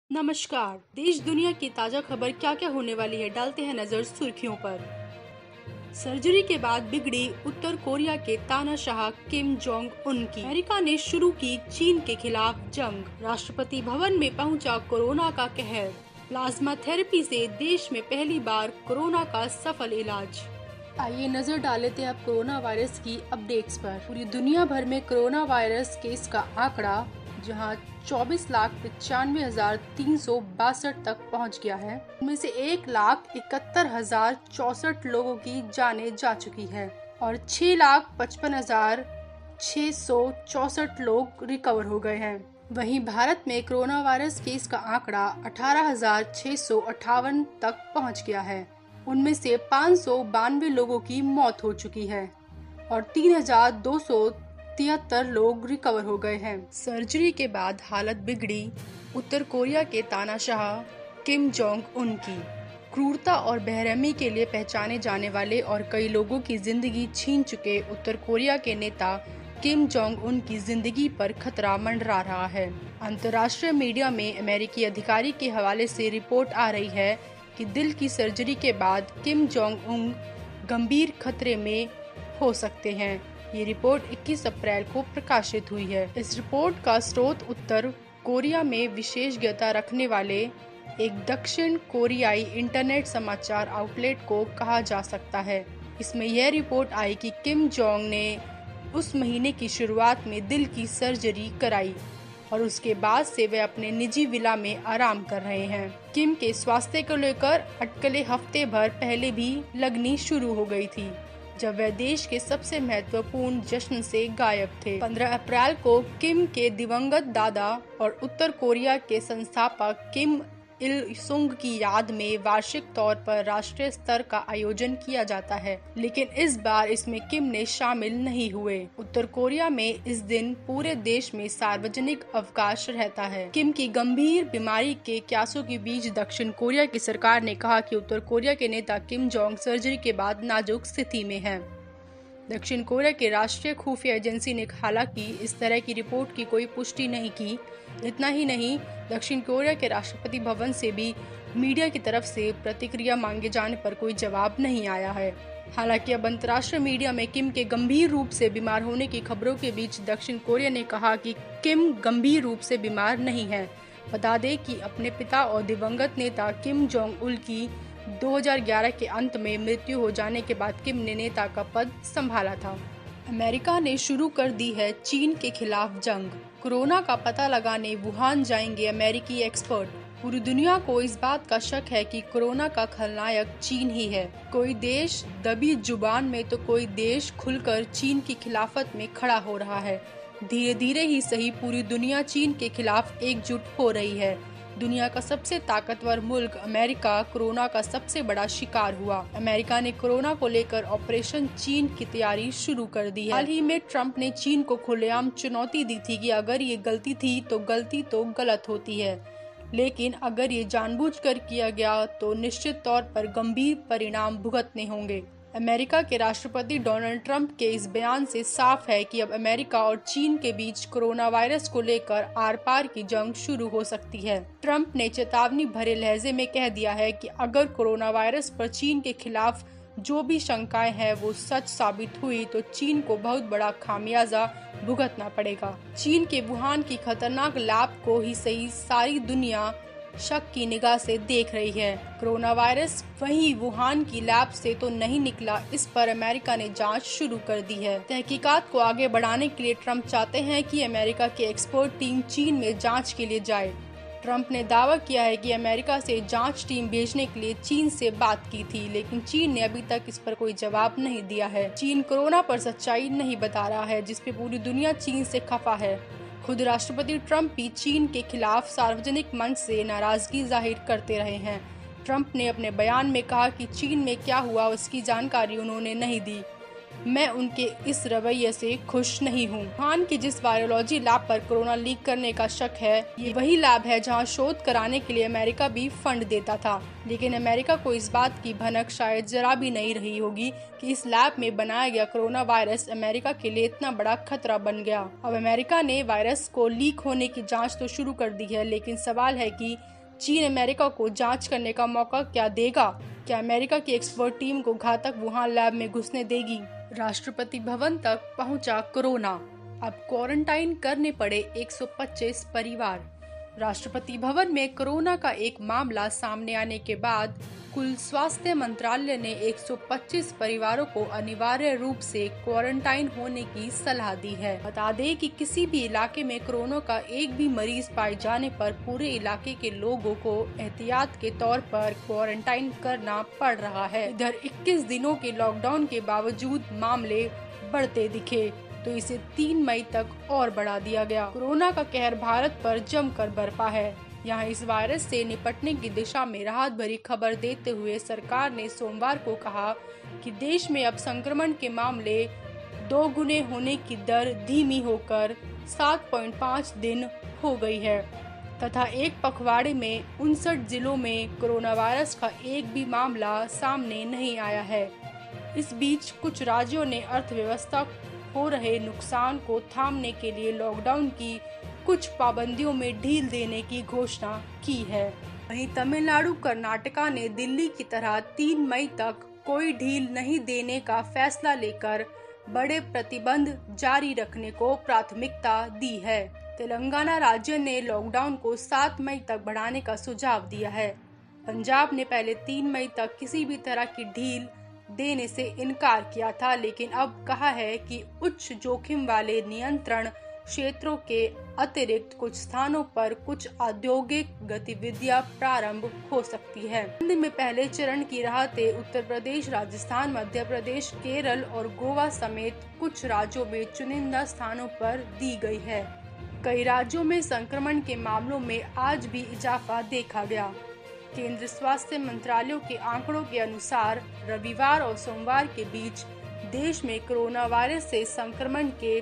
नमस्कार। देश दुनिया की ताजा खबर क्या क्या होने वाली है, डालते हैं नजर सुर्खियों पर। सर्जरी के बाद बिगड़ी उत्तर कोरिया के तानाशाह किम जोंग उन की। अमेरिका ने शुरू की चीन के खिलाफ जंग। राष्ट्रपति भवन में पहुंचा कोरोना का कहर। प्लाज्मा थेरेपी से देश में पहली बार कोरोना का सफल इलाज। आइए नजर डालते हैं अब कोरोना वायरस की अपडेट्स पर। पूरी दुनिया भर में कोरोना वायरस केस का आंकड़ा जहां 24,95,362 तक पहुंच गया है, उनमें से 1,71,064 लोगों की जानें जा चुकी है और 6,55,664 लोग रिकवर हो गए हैं। वहीं भारत में कोरोना वायरस केस का आंकड़ा 18,658 तक पहुंच गया है। उनमें से 592 लोगों की मौत हो चुकी है और 3,273 लोग रिकवर हो गए हैं। सर्जरी के बाद हालत बिगड़ी उत्तर कोरिया के तानाशाह किम जोंग उन की। क्रूरता और बेरहमी के लिए पहचाने जाने वाले और कई लोगों की जिंदगी छीन चुके उत्तर कोरिया के नेता किम जोंग उन की जिंदगी पर खतरा मंडरा रहा है। अंतर्राष्ट्रीय मीडिया में अमेरिकी अधिकारी के हवाले से रिपोर्ट आ रही है कि दिल की सर्जरी के बाद किम जोंग उन गंभीर खतरे में हो सकते हैं। ये रिपोर्ट 21 अप्रैल को प्रकाशित हुई है। इस रिपोर्ट का स्रोत उत्तर कोरिया में विशेषज्ञता रखने वाले एक दक्षिण कोरियाई इंटरनेट समाचार आउटलेट को कहा जा सकता है। इसमें यह रिपोर्ट आई कि किम जोंग ने उस महीने की शुरुआत में दिल की सर्जरी कराई और उसके बाद से वे अपने निजी विला में आराम कर रहे हैं। किम के स्वास्थ्य को लेकर अटकलें हफ्ते भर पहले भी लगनी शुरू हो गई थी, जब वह देश के सबसे महत्वपूर्ण जश्न से गायब थे। 15 अप्रैल को किम के दिवंगत दादा और उत्तर कोरिया के संस्थापक किम इल सुंग की याद में वार्षिक तौर पर राष्ट्रीय स्तर का आयोजन किया जाता है, लेकिन इस बार इसमें किम ने शामिल नहीं हुए। उत्तर कोरिया में इस दिन पूरे देश में सार्वजनिक अवकाश रहता है। किम की गंभीर बीमारी के क्यासों के बीच दक्षिण कोरिया की सरकार ने कहा कि उत्तर कोरिया के नेता किम जोंग सर्जरी के बाद नाजुक स्थिति में हैं। दक्षिण कोरिया की राष्ट्रीय खुफिया एजेंसी ने हालांकि इस तरह की रिपोर्ट की कोई पुष्टि नहीं की। इतना ही नहीं, दक्षिण कोरिया के राष्ट्रपति भवन से भी मीडिया की तरफ से प्रतिक्रिया मांगे जाने पर कोई जवाब नहीं आया है। हालांकि अब अंतर्राष्ट्रीय मीडिया में किम के गंभीर रूप से बीमार होने की खबरों के बीच दक्षिण कोरिया ने कहा कि किम गंभीर रूप से बीमार नहीं है। बता दें कि अपने पिता और दिवंगत नेता किम जोंग उल की 2011 के अंत में मृत्यु हो जाने के बाद किम ने नेता का पद संभाला था। अमेरिका ने शुरू कर दी है चीन के खिलाफ जंग। कोरोना का पता लगाने वुहान जाएंगे अमेरिकी एक्सपर्ट। पूरी दुनिया को इस बात का शक है कि कोरोना का खलनायक चीन ही है। कोई देश दबी जुबान में तो कोई देश खुलकर चीन की खिलाफत में खड़ा हो रहा है। धीरे धीरे ही सही पूरी दुनिया चीन के खिलाफ एकजुट हो रही है। दुनिया का सबसे ताकतवर मुल्क अमेरिका कोरोना का सबसे बड़ा शिकार हुआ। अमेरिका ने कोरोना को लेकर ऑपरेशन चीन की तैयारी शुरू कर दी है। हाल ही में ट्रंप ने चीन को खुलेआम चुनौती दी थी कि अगर ये गलती थी तो गलती तो गलत होती है, लेकिन अगर ये जानबूझकर किया गया तो निश्चित तौर पर गंभीर परिणाम भुगतने होंगे। अमेरिका के राष्ट्रपति डोनाल्ड ट्रंप के इस बयान से साफ है कि अब अमेरिका और चीन के बीच कोरोना वायरस को लेकर आर पार की जंग शुरू हो सकती है। ट्रंप ने चेतावनी भरे लहजे में कह दिया है कि अगर कोरोना वायरस पर चीन के खिलाफ जो भी शंकाएं हैं वो सच साबित हुई तो चीन को बहुत बड़ा खामियाजा भुगतना पड़ेगा। चीन के वुहान की खतरनाक लैब को ही सही सारी दुनिया शक की निगाह से देख रही है। कोरोना वायरस वहीं वुहान की लैब से तो नहीं निकला, इस पर अमेरिका ने जांच शुरू कर दी है। तहकीकात को आगे बढ़ाने के लिए ट्रंप चाहते हैं कि अमेरिका की एक्सपर्ट टीम चीन में जांच के लिए जाए। ट्रंप ने दावा किया है कि अमेरिका से जांच टीम भेजने के लिए चीन से बात की थी, लेकिन चीन ने अभी तक इस पर कोई जवाब नहीं दिया है। चीन कोरोना पर सच्चाई नहीं बता रहा है, जिसपे पूरी दुनिया चीन से खफा है। खुद राष्ट्रपति ट्रंप भी चीन के खिलाफ सार्वजनिक मंच से नाराजगी जाहिर करते रहे हैं। ट्रंप ने अपने बयान में कहा कि चीन में क्या हुआ उसकी जानकारी उन्होंने नहीं दी। मैं उनके इस रवैये से खुश नहीं हूँ। वुहान की जिस वायरोलॉजी लैब पर कोरोना लीक करने का शक है, ये वही लैब है जहाँ शोध कराने के लिए अमेरिका भी फंड देता था, लेकिन अमेरिका को इस बात की भनक शायद जरा भी नहीं रही होगी कि इस लैब में बनाया गया कोरोना वायरस अमेरिका के लिए इतना बड़ा खतरा बन गया। अब अमेरिका ने वायरस को लीक होने की जाँच तो शुरू कर दी है, लेकिन सवाल है कि चीन अमेरिका को जांच करने का मौका क्या देगा? क्या अमेरिका की एक्सपर्ट टीम को घातक वुहान लैब में घुसने देगी? राष्ट्रपति भवन तक पहुंचा कोरोना, अब क्वारंटाइन करने पड़े 125 परिवार। राष्ट्रपति भवन में कोरोना का एक मामला सामने आने के बाद कुल स्वास्थ्य मंत्रालय ने 125 परिवारों को अनिवार्य रूप से क्वारंटाइन होने की सलाह दी है। बता दें कि किसी भी इलाके में कोरोना का एक भी मरीज पाए जाने पर पूरे इलाके के लोगों को एहतियात के तौर पर क्वारंटाइन करना पड़ रहा है। इधर 21 दिनों के लॉकडाउन के बावजूद मामले बढ़ते दिखे तो इसे 3 मई तक और बढ़ा दिया गया। कोरोना का कहर भारत पर जमकर बरपा है। यहाँ इस वायरस से निपटने की दिशा में राहत भरी खबर देते हुए सरकार ने सोमवार को कहा कि देश में अब संक्रमण के मामले 2 गुने होने की दर धीमी होकर 7.5 दिन हो गई है तथा एक पखवाड़े में 59 जिलों में कोरोना वायरस का एक भी मामला सामने नहीं आया है। इस बीच कुछ राज्यों ने अर्थव्यवस्था हो रहे नुकसान को थामने के लिए लॉकडाउन की कुछ पाबंदियों में ढील देने की घोषणा की है। वहीं तमिलनाडु कर्नाटका ने दिल्ली की तरह 3 मई तक कोई ढील नहीं देने का फैसला लेकर बड़े प्रतिबंध जारी रखने को प्राथमिकता दी है। तेलंगाना राज्य ने लॉकडाउन को 7 मई तक बढ़ाने का सुझाव दिया है। पंजाब ने पहले 3 मई तक किसी भी तरह की ढील देने से इनकार किया था, लेकिन अब कहा है कि उच्च जोखिम वाले नियंत्रण क्षेत्रों के अतिरिक्त कुछ स्थानों पर कुछ औद्योगिक गतिविधियां प्रारंभ हो सकती है। हिंद में पहले चरण की राहतें उत्तर प्रदेश, राजस्थान, मध्य प्रदेश, केरल और गोवा समेत कुछ राज्यों में चुनिंदा स्थानों पर दी गई है। कई राज्यों में संक्रमण के मामलों में आज भी इजाफा देखा गया। केंद्रीय स्वास्थ्य मंत्रालय के आंकड़ों के अनुसार रविवार और सोमवार के बीच देश में कोरोना वायरस से संक्रमण के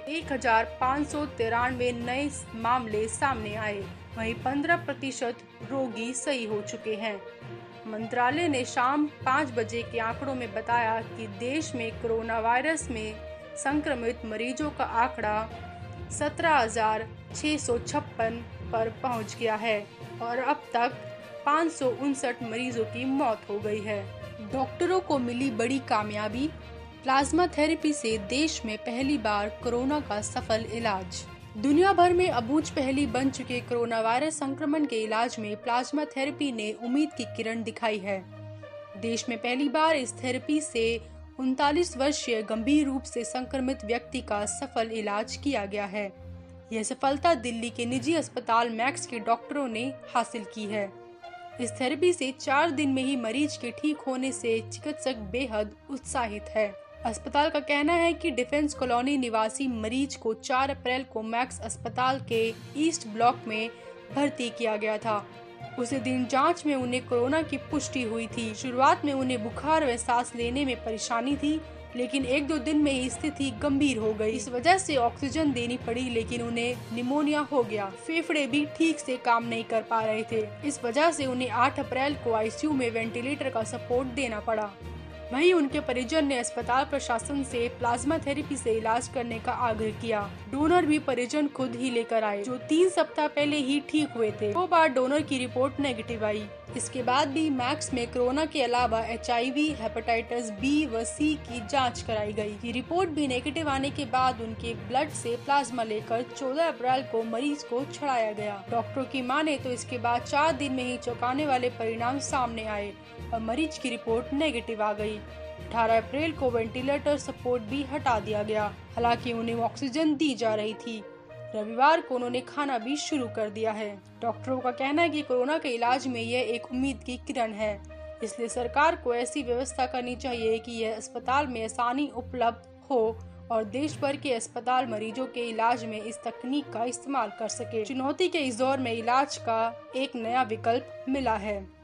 1593 नए मामले सामने आए। वहीं 15% रोगी सही हो चुके हैं। मंत्रालय ने शाम 5 बजे के आंकड़ों में बताया कि देश में कोरोना वायरस में संक्रमित मरीजों का आंकड़ा 17,656 पर पहुंच गया है और अब तक 559 मरीजों की मौत हो गई है। डॉक्टरों को मिली बड़ी कामयाबी, प्लाज्मा थेरेपी से देश में पहली बार कोरोना का सफल इलाज। दुनिया भर में अबूझ पहेली बन चुके कोरोना वायरस संक्रमण के इलाज में प्लाज्मा थेरेपी ने उम्मीद की किरण दिखाई है। देश में पहली बार इस थेरेपी से 39 वर्षीय गंभीर रूप से संक्रमित व्यक्ति का सफल इलाज किया गया है। यह सफलता दिल्ली के निजी अस्पताल मैक्स के डॉक्टरों ने हासिल की है। इस थेरेपी से 4 दिन में ही मरीज के ठीक होने से चिकित्सक बेहद उत्साहित है। अस्पताल का कहना है कि डिफेंस कॉलोनी निवासी मरीज को 4 अप्रैल को मैक्स अस्पताल के ईस्ट ब्लॉक में भर्ती किया गया था। उसी दिन जांच में उन्हें कोरोना की पुष्टि हुई थी। शुरुआत में उन्हें बुखार व सांस लेने में परेशानी थी, लेकिन 1-2 दिन में ही स्थिति गंभीर हो गई। इस वजह से ऑक्सीजन देनी पड़ी, लेकिन उन्हें निमोनिया हो गया। फेफड़े भी ठीक से काम नहीं कर पा रहे थे। इस वजह से उन्हें 8 अप्रैल को आईसीयू में वेंटिलेटर का सपोर्ट देना पड़ा। वहीं उनके परिजन ने अस्पताल प्रशासन से प्लाज्मा थेरेपी से इलाज करने का आग्रह किया। डोनर भी परिजन खुद ही लेकर आए, जो 3 सप्ताह पहले ही ठीक हुए थे। 2 बार डोनर की रिपोर्ट नेगेटिव आई। इसके बाद भी मैक्स में कोरोना के अलावा HIV, हेपेटाइटिस B व C की जांच कराई गई। ये रिपोर्ट भी नेगेटिव आने के बाद उनके ब्लड से प्लाज्मा लेकर 14 अप्रैल को मरीज को छुड़ाया गया। डॉक्टरों की माने तो इसके बाद 4 दिन में ही चौंकाने वाले परिणाम सामने आए और मरीज की रिपोर्ट नेगेटिव आ गई। 18 अप्रैल को वेंटिलेटर सपोर्ट भी हटा दिया गया। हालांकि उन्हें ऑक्सीजन दी जा रही थी। रविवार को उन्होंने खाना भी शुरू कर दिया है। डॉक्टरों का कहना है कि कोरोना के इलाज में यह एक उम्मीद की किरण है, इसलिए सरकार को ऐसी व्यवस्था करनी चाहिए कि यह अस्पताल में आसानी उपलब्ध हो और देश भर के अस्पताल मरीजों के इलाज में इस तकनीक का इस्तेमाल कर सके। चुनौती के इस दौर में इलाज का एक नया विकल्प मिला है।